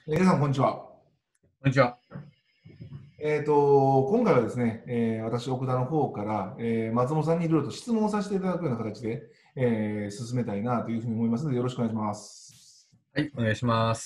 皆さん、こんにちは。 こんにちは。 今回はですね、私、奥田の方から、松本さんにいろいろと質問をさせていただくような形で、進めたいなというふうに思いますので、よろしくお願いします。 はい、お願いします。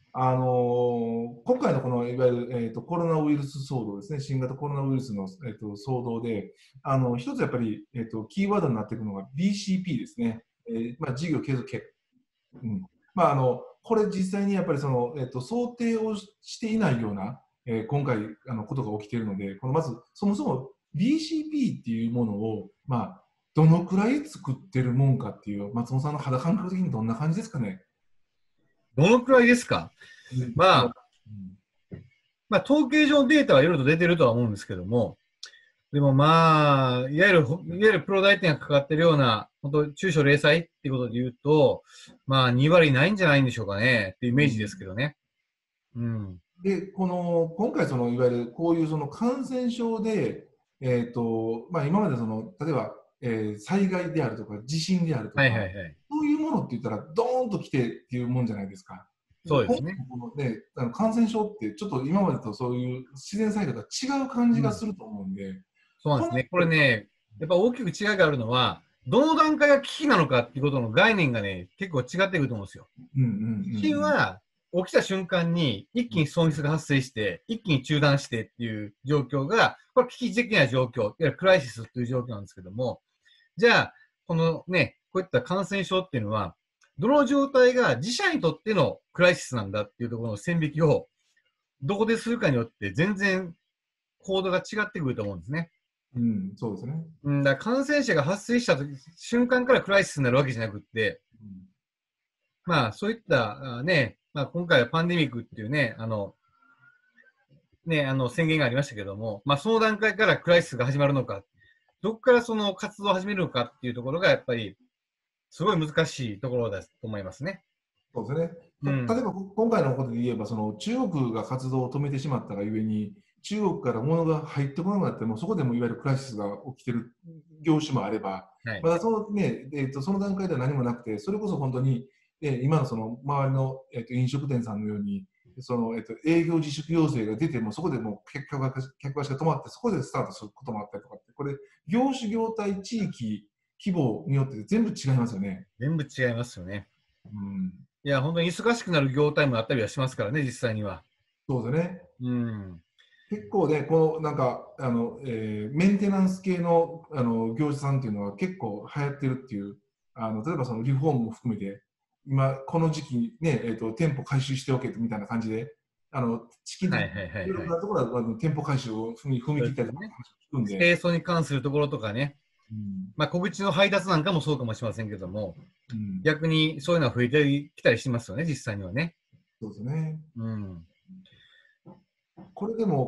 今回のこのいわゆる、コロナウイルス騒動ですね、新型コロナウイルスの、騒動で、一つやっぱり、キーワードになっていくのが BCP ですね、事業継続計画。これ実際にやっぱり想定をしていないような、今回ことが起きているので、まずそもそも BCP っていうものを、どのくらい作ってるもんかっていう、松本さんの肌感覚的にどんな感じですかね。 どのくらいですか？まこのあ、統計上のデータはいろいろと出てるとは思うんですけども、でもいわゆるプロ代理店がかかってるような、本当中小零細っていうことで言うと、2割ないんじゃないんでしょうかねっていうイメージですけどね。うん。 で、今回いわゆるこういう感染症で、今まで例えば、災害であるとか、地震であるとはいはか、 いはい。 そういうものって言ったら、ドーンと来てっていうもんじゃないですか。で今回そうですね。 の感染症って、ちょっと今までとそういう自然災害とは違う感じうん。 がすると思うんで、この、 そうなんですね。これね、やっぱ大きく違いがあるのは、どの段階が危機なのかっていうことの概念がね、結構違ってくると思うんですよ。 うんうん地震は起きた瞬間に一気に損失が発生して、一気に中断してっていう状況が、これ危機的な状況、いわゆるクライシスという状況なんですけども、じゃあ、このね、こういった感染症っていうのは、どの状態が自社にとってのクライシスなんだっていうところの線引きをどこでするかによって全然行動が違ってくると思うんですね。 うんうん、そうですね。 だから感染者が発生した瞬間からクライシスになるわけじゃなくって、そういったね、今回はパンデミックっていうね、宣言がありましたけども、その段階からクライシスが始まるのか、どこからその活動を始めるのかっていうところが、やっぱり、すごい難しいところだと思いますね。 そうですね。 うん。 例えば今回のことで言えば、中国が活動を止めてしまったがゆえに、中国から物が入ってこなくなっても、そこでもいわゆるクライシスが起きている業種もあれば、 はい。 まだその段階では何もなくて、それこそ本当に、今の周りの、飲食店さんのように、営業自粛要請が出ても、そこでもう客足が止まって、そこでスタートすることもあったりとかって、これ、業種、業態、地域、規模によって全部違いますよね。 全部違いますよね。 うん、 いや、本当に忙しくなる業態もあったりはしますからね、実際には。 そうですね。 うん。 結構ね、メンテナンス系の、業者さんっていうのは結構流行ってるっていう、例えばそのリフォームも含めて、今、この時期にね、店舗回収しておけみたいな感じで、資金的にはいはいはいはい。 いろんなところは店舗回収を踏み切ったりとかそうですよね。 話を聞くんで、 清掃に関するところとかね、 うん、 小口の配達なんかもそうかもしれませんけども、 うん、 逆にそういうのは増えてきたりしますよね、実際にはね。 そうですね。 うん。 これでも、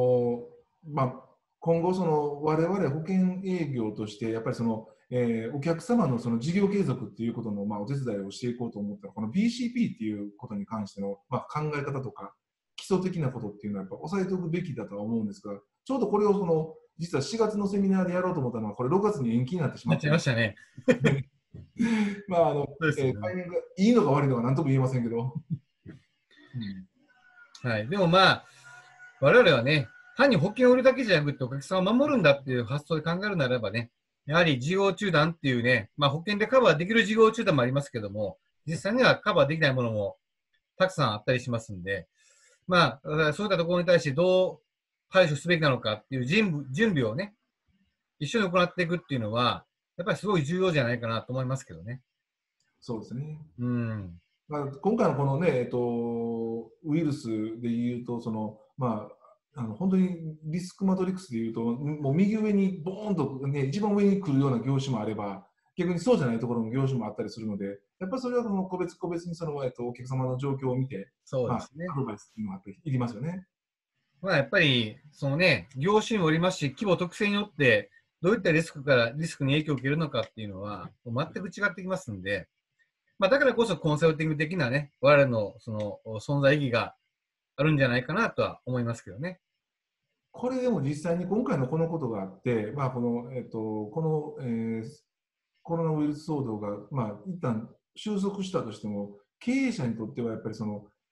今後、我々保険営業として、やっぱりお客様の事業継続っていうことの、お手伝いをしていこうと思ったら、この BCP っていうことに関しての、考え方とか、基礎的なことっていうのは、やっぱ押さえておくべきだとは思うんですが、ちょうどこれを実は4月のセミナーでやろうと思ったのは、これ6月に延期になってしまなっってる。 ちゃいましたね。そうですよね。 タイミングがいいのか悪いのか何とも言えませんけど。うん、 はい。でも我々はね、単に保険を売るだけじゃなくてお客さんを守るんだっていう発想で考えるならばね、やはり事業中断っていうね、保険でカバーできる事業中断もありますけども、実際にはカバーできないものもたくさんあったりしますんで、そういったところに対してどう対処すべきなのかっていう準備をね、一緒に行っていくっていうのは、やっぱりすごい重要じゃないかなと思いますけどね。 そうですね。 うん。 今回のこのね、ウイルスでいうと、本当にリスクマトリックスでいうと、もう右上にボーンと、ね、一番上に来るような業種もあれば、逆にそうじゃないところの業種もあったりするので、やっぱりそれは個別個別にお客様の状況を見て、アそうですね。 ドバイスっていうのはやっぱりいりますよね。 やっぱり、そのね、業種にもよりますし、規模特性によって、どういったリスクに影響を受けるのかっていうのは、全く違ってきますんで、だからこそコンサルティング的なね、我々のその存在意義があるんじゃないかなとは思いますけどね。 これでも実際に今回のこのことがあって、コロナウイルス騒動が、一旦収束したとしても、経営者にとってはやっぱり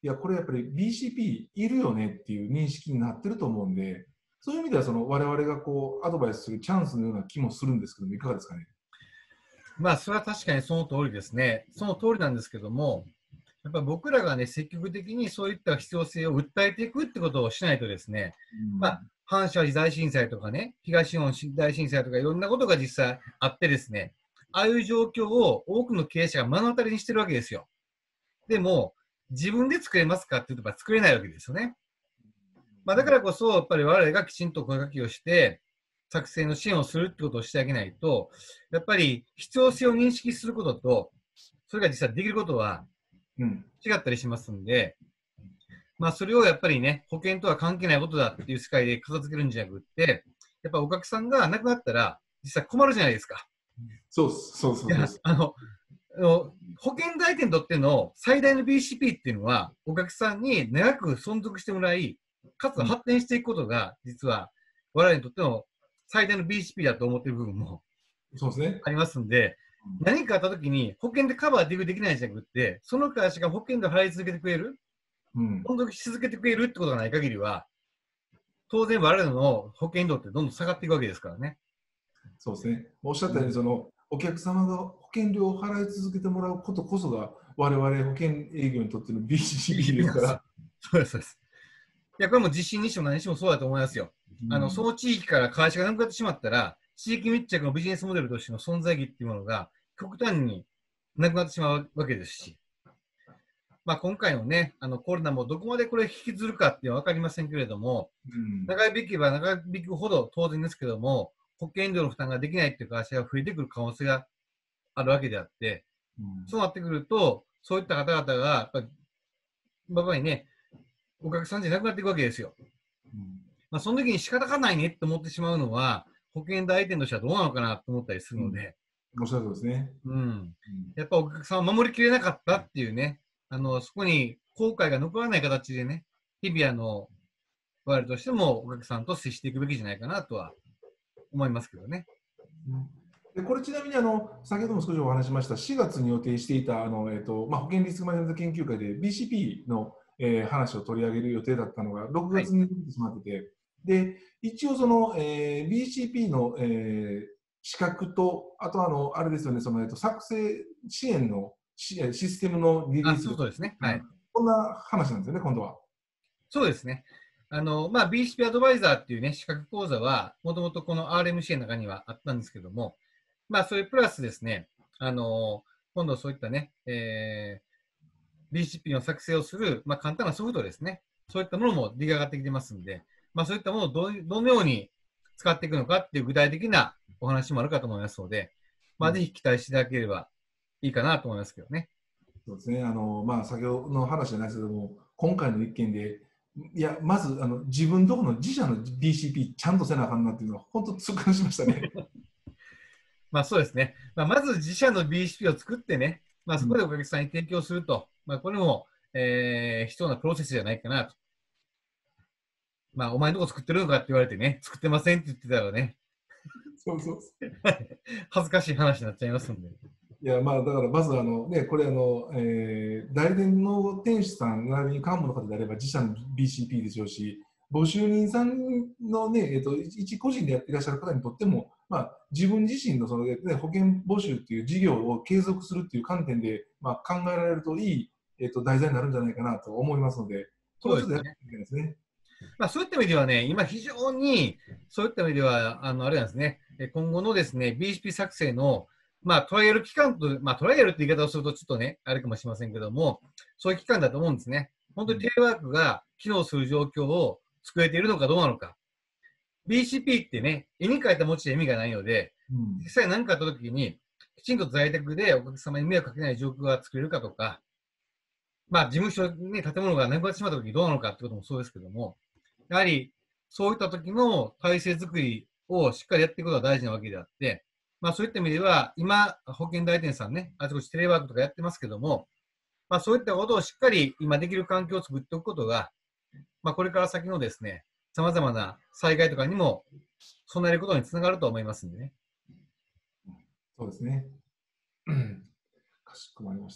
いや、これやっぱり BCP いるよねっていう認識になってると思うんで、そういう意味ではその我々がこうアドバイスするチャンスのような気もするんですけども、いかがですかね。 まあ、それは確かにその通りですね。その通りなんですけども、やっぱり僕らがね、積極的にそういった必要性を訴えていくってことをしないとですね、まあ、阪神・淡路大震災とかね、東日本大震災とかいろんなことが実際あってですね、ああいう状況を多くの経営者が目の当たりにしてるわけですよ。でも、自分で作れますかって言うと作れないわけですよね。まあ、だからこそ、やっぱり我々がきちんと声掛けをして、作成の支援をするってことをしてあげないと、やっぱり必要性を認識することと、それが実際できることは違ったりしますんで、まあ、それをやっぱりね、保険とは関係ないことだっていう世界で片付けるんじゃなくって、やっぱお客さんが亡くなったら、実際困るじゃないですか。 そうそうそうそう。 保険代理店にとっての最大の BCP っていうのは、お客さんに長く存続してもらい、かつ発展していくことが、実は我々にとっての最大の BCP だと思っている部分もそうですね。 ありますんで、何かあったときに保険でカバーできないんじゃなくて、その会社が保険で払い続けてくれる、存続し続けてくれるってことがない限りは、当然我々の保険料ってどんどん下がっていくわけですからね。 そうですね。おっしゃったように、そのお客様が保険料を払い続けてもらうことこそが、我々保険営業にとっての BCP ですから。 そうです、そうです。いや、これも地震にしても何にしてもそうだと思いますよ。その地域から会社がなくなってしまったら、地域密着のビジネスモデルとしての存在意義っていうものが極端になくなってしまうわけですし、まあ、今回のね、コロナもどこまでこれ引きずるかっていうのは分かりませんけれども、長引けば長引くほど当然ですけども、保険料の負担ができないっていう会社が増えてくる可能性があるわけであって、そうなってくると、そういった方々が、やっぱりね、お客さんじゃなくなっていくわけですよ。まあ、その時に仕方がないねって思ってしまうのは、保険代理店としてはどうなのかなと思ったりするので、 おっしゃるとですね。 やっぱお客さんを守りきれなかったっていうね、そこに後悔が残らない形でね、日々我々としてもお客さんと接していくべきじゃないかなとは思いますけどね。 でこれちなみに先ほども少しお話しました4月に予定していた保険リスクマネジメント研究会で BCP の、話を取り上げる予定だったのが6月に出てしまってて、はい、で一応その、BCP の、資格とあとあれですよね、その作成支援のシステムのリリース、 そうですね、はい、 こんな話なんですよね、今度は。 そうですね。BCP アドバイザーっていうね、資格講座は、もともとこの RMCA の中にはあったんですけども、それプラスですね、今度そういったね、BCP の作成をする、簡単なソフトですね。そういったものも出来上がってきてますんで、そういったものをどのように使っていくのかっていう具体的なお話もあるかと思いますので、ぜひ期待していただければいいかなと思いますけどね。 そうですね。先ほどの話じゃないですけども、今回の一件で、いや、まず自分どこの自社の BCP ちゃんとせなあかんなっていうのは、本当痛感しましたね。 そうですね。まず自社の BCP を作ってね、そこでお客さんに提供すると、これも、必要なプロセスじゃないかなと。お前のとこ作ってるのかって言われてね、作ってませんって言ってたらね、 そうそう恥ずかしい話になっちゃいますんで。 いや、だからまずこれ代理店の店主さん、並びに幹部の方であれば自社の BCP でしょうし、募集人さんのね、一個人でやっていらっしゃる方にとっても、自分自身のその、ね、保険募集っていう事業を継続するっていう観点で、考えられるといい、題材になるんじゃないかなと思いますので、 そうですね。そういった意味ではね、今非常に、そういった意味では、あれなんですね、今後のですね、BCP 作成の、トライアル期間と、トライアルって言い方をするとちょっとね、あれかもしれませんけども、そういう期間だと思うんですね。本当にテレワークが機能する状況を作れているのかどうなのか。BCP ってね、絵に描いた文字で意味がないので、実際何かあった時に、きちんと在宅でお客様に迷惑かけない状況が作れるかとか、事務所に建物がなくなってしまった時にどうなのかってこともそうですけども、やはりそういった時の体制づくりをしっかりやっていくことが大事なわけであって、そういった意味では、今、保険代理店さんね、あちこちテレワークとかやってますけども、そういったことをしっかり今できる環境を作っておくことが、これから先のですね、様々な災害とかにも備えることにつながると思いますんでね。 そうですね。かしこまりました。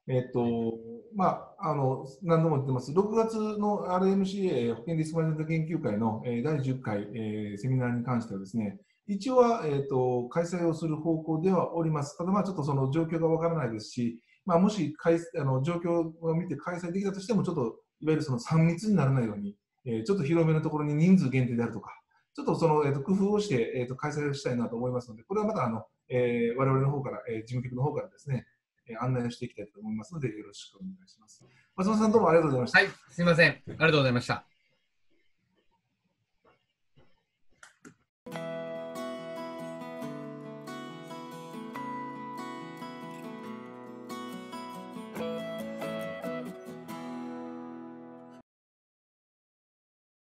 何度も言ってます、6月の RMCA 保険リスクマネジメント研究会の第10回セミナーに関してはですね、一応は開催をする方向ではおります。ただ、ちょっとその状況がわからないですし、もし状況を見て開催できたとしても、ちょっといわゆるその3密にならないように、ちょっと広めのところに人数限定であるとか、ちょっとその、工夫をして、開催をしたいなと思いますので、これはまた我々の方から、事務局の方からですね、案内をしていきたいと思いますので、よろしくお願いします。松本さん、どうもありがとうございました。 はい、すみません。ありがとうございました。